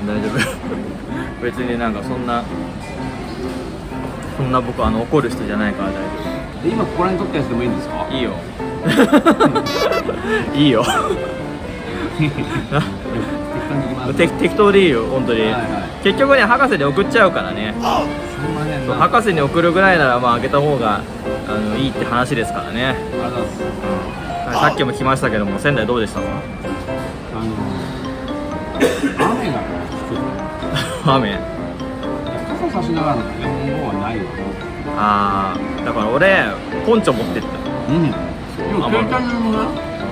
大丈夫別になんかそんな僕怒る人じゃないから大丈夫。今ここら辺撮ったやつでもいいんですか？ いいよいいよ適当でいいよ本当に、結局ね博士に送っちゃうからね。そう博士に送るぐらいならまああげた方がいいって話ですからね。さっきも来ましたけども、仙台どうでしたか？ 雨が雨。 傘差しながらの日本語はないわ。 ああ、だから俺ポンチョ持ってった。 うん。でも携帯のな。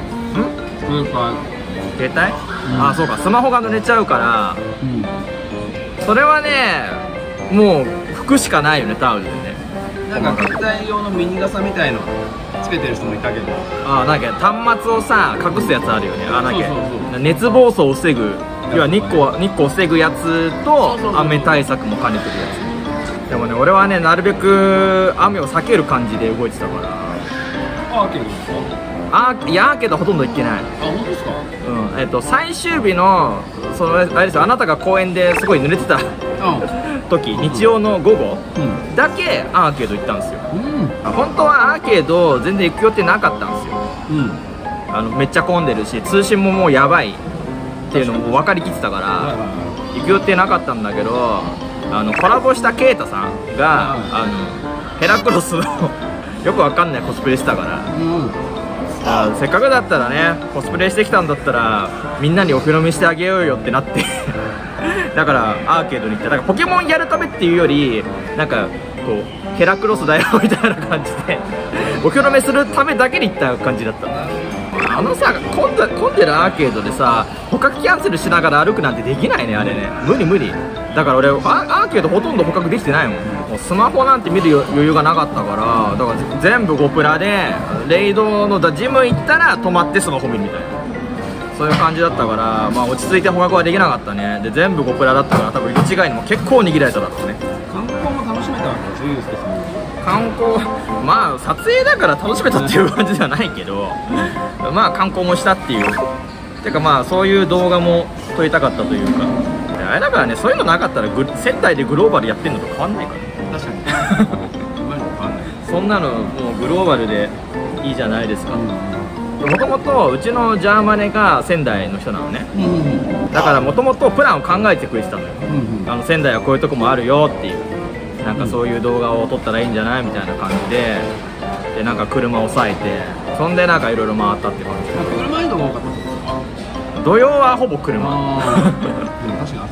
携帯？ああそうか、スマホが濡れちゃうから。それはね、もう拭くしかないよね、タオルでね。 なんか携帯用のミニ傘みたいのつけてる人もいたけど。 ああ、なんか端末をさ隠すやつあるよね。あ、なんか熱暴走を防ぐ、要は日光を防ぐやつと雨対策も兼ねてるやつ。でもね、俺はねなるべく雨を避ける感じで動いてたから。 アーケードですか？ いや、アーケードほとんど行ってない。 あ、本当ですか？ 最終日のあれですよ、あなたが公園ですごい濡れてた時、日曜の午後だけアーケード行ったんですよ。本当はアーケード全然行く予定なかったんですよ。めっちゃ混んでるし、通信ももうやばいっていうのも分かりきってたから行く予定なかったんだけど、コラボしたケイタさんがヘラクロスのよくわかんないコスプレしてたから、せっかくだったらね、コスプレしてきたんだったらみんなにお披露目してあげようよってなってだからアーケードに行って、だからポケモンやるためっていうよりなんかこうヘラクロスだよみたいな感じでお披露目するためだけに行った感じだった。さ混んでるアーケードでさ捕獲キャンセルしながら歩くなんてできないね、あれね。無理だから俺アーケードほとんど捕獲できてないもん。もうスマホなんて見る余裕がなかったから、だから全部ゴプラでレイドのジム行ったら止まってスマホ見るみたいな、そういう感じだったから、まあ落ち着いて捕獲はできなかったね。で全部ゴプラだったから多分色違いにも結構握られただろうね。 観光も楽しめたわけですよ、ユースケさん。 観光、まあ撮影だから楽しめたっていう感じではないけど、まあ観光もしたっていう、てかまあそういう動画も撮りたかったというか、あれだからね、そういうのなかったら仙台でグローバルやってんのと変わんないからね。 確かにそんなのもうグローバルでいいじゃないですか。もともとうちのジャーマネが仙台の人なのね。だからもともとプランを考えてくれてたのよ。仙台はこういうとこもあるよっていう、なんかそういう動画を撮ったらいいんじゃないみたいな感じで、なんか車を抑えて、そんでなんかいろいろ回ったって感じ。 車移動が多かったんですか？ 土曜はほぼ車。 でも確かにあそこ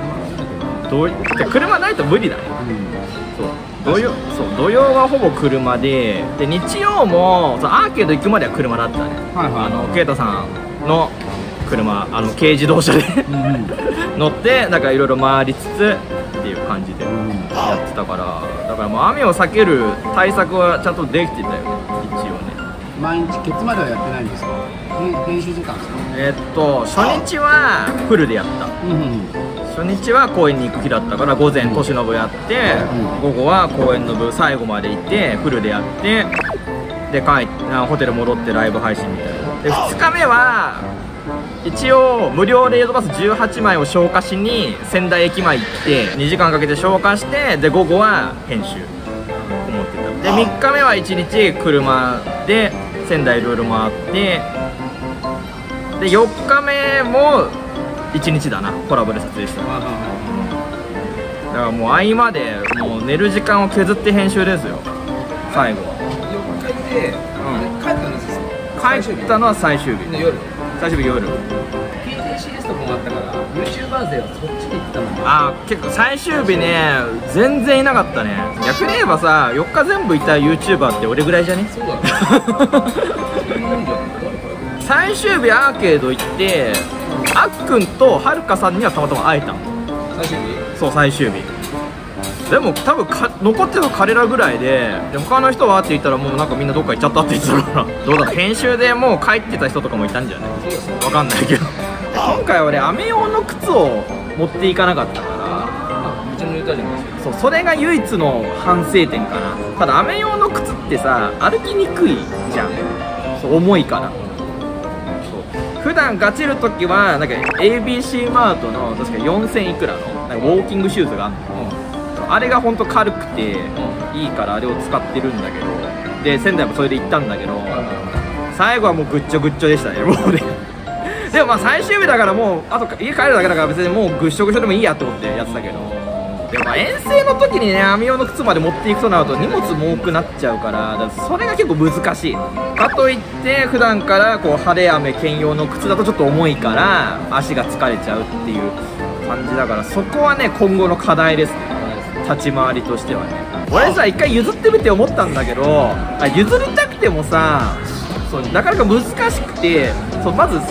車ないと無理だね。土曜はほぼ車で、日曜もアーケード行くまでは車だったね。ケイタさんの車、軽自動車で乗ってなんかいろいろ回りつつっていう感じでやってたから、だからもう雨を避ける対策はちゃんとできてたよね、一応ね。 毎日ケツまではやってないんですか？編集時間ですか？ 初日はフルでやった。初日は公園に行く日だったから午前都市の部やって、午後は公園の部最後まで行ってフルでやって、でホテル戻ってライブ配信みたいな。で2日目は一応無料レードバス18枚を消化しに仙台駅前行って2時間かけて消化して、で午後は編集思ってた。で3日目は1日車で仙台いろいろ回って、で4日目も1日だな、コラボで撮影した。だからもう合間でもう寝る時間を削って編集ですよ、最後は。 4日で帰ったんですか？ 帰ったのは最終日。最終日夜。 PTCS とかもあったから YouTuber 勢はそっちに行ったの。 結構最終日ね全然いなかったね。逆に言えばさ、4日全部いた YouTuber って俺ぐらいじゃね？そうだね最終日アーケード行って、あっくんとはるかさんにはたまたま会えたの。 最終日？ そう、最終日。でも多分残ってるの彼らぐらいで、他の人はって言ったらもうなんかみんなどっか行っちゃったって言ってたからどうだろう、編集でもう帰ってた人とかもいたんじゃない？わかんないけど今回俺雨用の靴を持っていかなかったから、 うちの言うたりもそう、それが唯一の反省点かな。ただ雨用の靴ってさ歩きにくいじゃん。そう、重いから。 普段ガチるときはなんか ABC マートの確か4000いくらのなんかウォーキングシューズがあるの、あれがほんと軽くていいからあれを使ってるんだけど、で仙台もそれで行ったんだけど、最後はもうぐっちょぐっちょでしたね、もうねでもまあ最終日だからもうあと家帰るだけだから別にもうぐっしょぐしょでもいいやと思ってやってたけど、でもまあ遠征の時にね網用の靴まで持っていくとなると荷物も多くなっちゃうから、それが結構難しい。かといって普段からこう晴れ雨兼用の靴だとちょっと重いから足が疲れちゃうっていう感じだから、そこはね今後の課題ですね、立ち回りとしてはね。俺さ一回譲ってみて思ったんだけど、譲りたくてもさそうなかなか難しくて、まず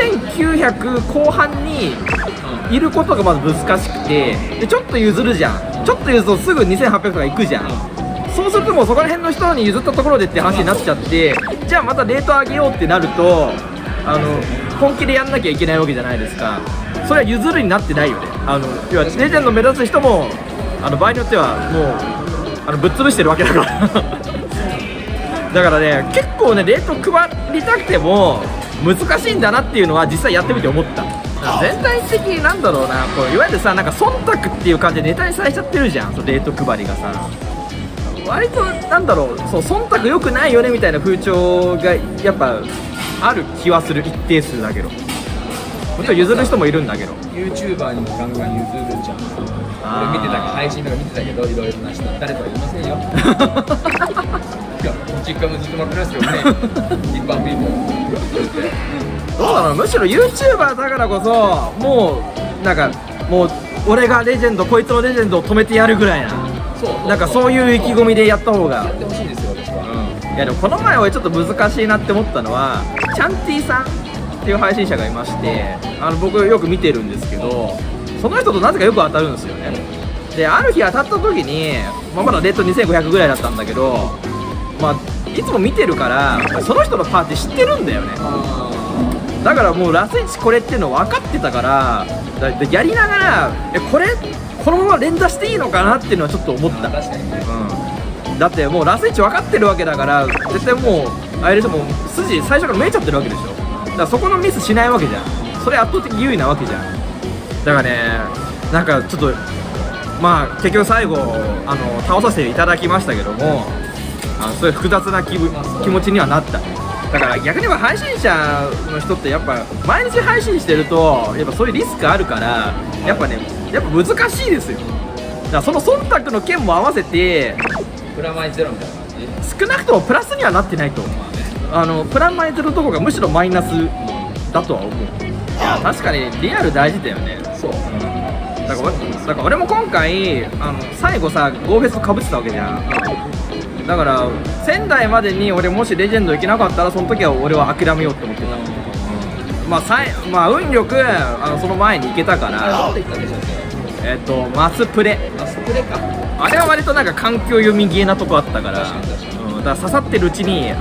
2900後半にいることがまず難しくて、でちょっと譲るじゃん、ちょっと譲るとすぐ2800とかいくじゃん、そうするともうそこら辺の人に譲ったところでって話になっちゃって、じゃあまたレート上げようってなると本気でやんなきゃいけないわけじゃないですか。それは譲るになってないよね。要はレジェンド目指す人も場合によってはもうぶっ潰してるわけだからだからね結構ねレート配りたくても難しいんだなっていうのは実際やってみて思った。全体的になんだろうな、こういわゆるさなんか忖度っていう感じでネタにされちゃってるじゃん、レート配りがさ。割となんだろう、そう忖度良くないよねみたいな風潮がやっぱある気はする、一定数だけど。もちろん譲る人もいるんだけど YouTuber にもガンガン譲るじゃん。俺見てた配信とか見てたけど、いろいろな人誰とは言いませんよいや実家もずっと待ってますけどね一般ピーポーどうだろう、むしろ YouTuber だからこそもうなんかもう俺がレジェンド、こいつのレジェンドを止めてやるぐらいな、なんかそういう意気込みでやった方がやってほしいですよ私は。 いやでもこの前俺ちょっと難しいなって思ったのは、チャンティさんっていう配信者がいまして、僕よく見てるんですけど、その人となぜかよく当たるんですよね。である日当たった時に、まだレート2500ぐらいだったんだけど、いつも見てるからその人のパーティー知ってるんだよね。だからもうラス1これっていうの分かってたから、やりながらこのまま連打していいのかなっていうのはちょっと思った。 確かにね、 だってもうラス1分かってるわけだから、絶対もうあれでしょ、もう筋最初から見えちゃってるわけでしょ。だからそこのミスしないわけじゃん。それ圧倒的優位なわけじゃん。だからねなんかちょっと結局最後倒させていただきましたけども、そういう複雑な気持ちにはなった。だから逆に言えば配信者の人ってやっぱ毎日配信してるとやっぱそういうリスクあるから、やっぱ難しいですよ。だからその忖度の件も合わせてプラマイゼロみたいな感じ、 少なくともプラスにはなってないと思う。プラマイゼロのとこがむしろマイナスだとは思う。いや確かにリアル大事だよね。 そう、 だから俺も今回最後さゴーフェスとかぶってたわけじゃん。だから仙台までに俺もしレジェンド行けなかったらその時は俺は諦めようって思ってた。運よくその前に行けたから。 どこで行ったんでしたっけ？ マスプレか。 あれは割となんか環境読みゲーなとこあったから、だから刺さってるうちに行った。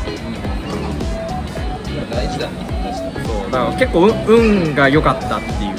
大事だね。 そうだから結構運が良かったっていう。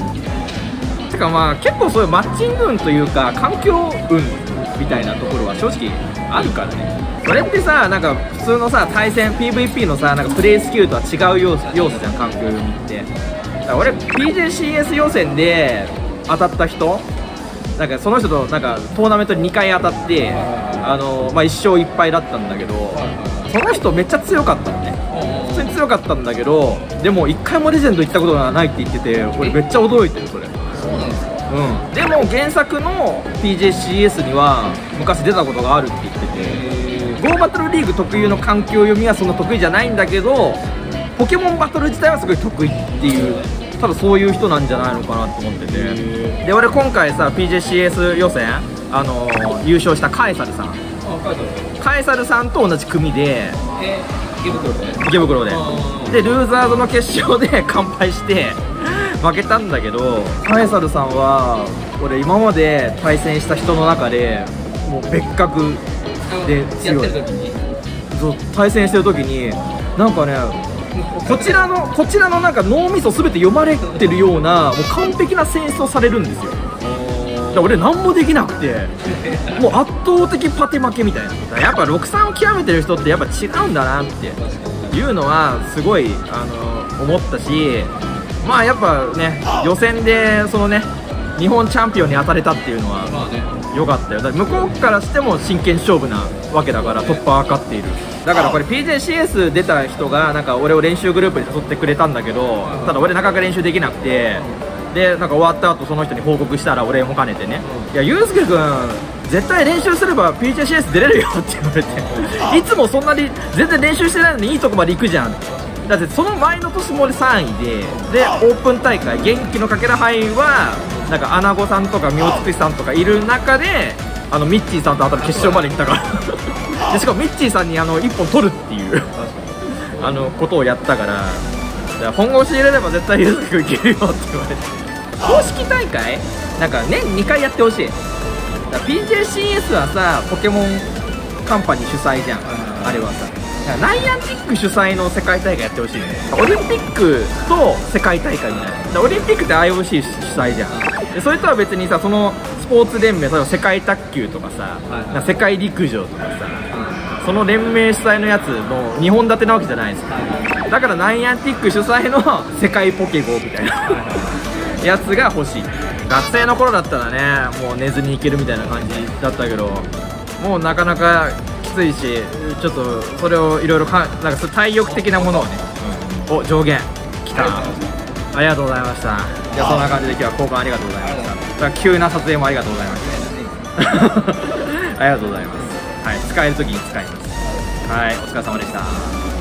てか結構そういうマッチング運というか環境運みたいなところは正直あるからね。それってさなんか普通のさ対戦 PVP のさなんかプレイスキルとは違う要素じゃん、環境読みって。だから俺 PJCS 予選で当たった人なんかその人となんかトーナメントに2回当たって1勝1敗だったんだけど、その人めっちゃ強かったのね。普通に強かったんだけど、でも1回もレジェンド行ったことがないって言ってて、俺めっちゃ驚いてるそれ。 そうなんですか？ でも原作の PJCS には昔出たことがあるって言ってて、Go バトルリーグ特有の環境読みはそんな得意じゃないんだけど、ポケモンバトル自体はすごい得意っていう、多分そういう人なんじゃないのかなと思ってて。で俺今回さ PJCS 予選優勝したカエサルさん、カエサルさんと同じ組で池袋でルーザーズの決勝で完敗して負けたんだけど、カエサルさんは俺今まで対戦した人の中でもう別格で強い。対戦してる時になんかねこちらのなんか脳みそ全て読まれてるようなもう完璧な戦争されるんですよ。だから俺何もできなくてもう圧倒的パテ負けみたいな。やっぱ63を極めてる人ってやっぱ違うんだなって。 いうのはすごい思ったし、まあやっぱね予選でそのね日本チャンピオンに当たれたっていうのは良かったよ。だから向こうからしても真剣勝負なわけだから、突破はかっている。だからこれ PJCS 出た人がなんか俺を練習グループに誘ってくれたんだけど、ただ俺なかなか練習できなくて、でなんか終わった後その人に報告したら、俺も兼ねてね、いやゆうすけくん絶対練習すれば PJCS 出れるよって言われていつもそんなに全然練習してないのにいいとこまで行くじゃん。だってその前の年も俺3位でオープン大会元気のかけら杯はなんかアナゴさんとかミョウツクシさんとかいる中でミッチーさんと当たる決勝まで行ったからでしかもミッチーさんに1本取るっていうことをやったから、本腰入れれば絶対ゆうすけくんいけるよって言われて、公式大会なんか年2回やってほしい。だから PJCS はさポケモンカンパニー主催じゃん、あれはさ。ナイアンティック主催の世界大会やってほしいね。オリンピックと世界大会みたいな。オリンピックって IOC 主催じゃん。でそれとは別にさ、そのスポーツ連盟、例えば世界卓球とかさ、世界陸上とかさ、その連盟主催のやつの2本立てなわけじゃないですか。だからナイアンティック主催の世界ポケゴみたいなやつが欲しい。学生の頃だったらね、もう寝ずにいけるみたいな感じだったけど、もうなかなかきついし、ちょっとそれをいろいろなんかそういう体力的なものをね、お上限きた。ありがとうございました。じゃあそんな感じで今日は交換ありがとうございました。急な撮影もありがとうございましたありがとうございます。はい、使える時に使います。はい、お疲れ様でした。